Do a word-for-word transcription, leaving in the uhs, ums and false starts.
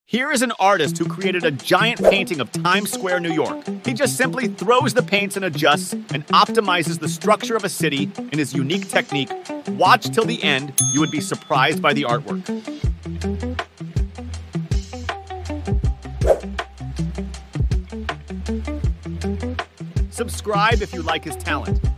Here is an artist who created a giant painting of Times Square, New York. He just simply throws the paints and adjusts and optimizes the structure of a city in his unique technique. Watch till the end. You would be surprised by the artwork. Subscribe if you like his talent.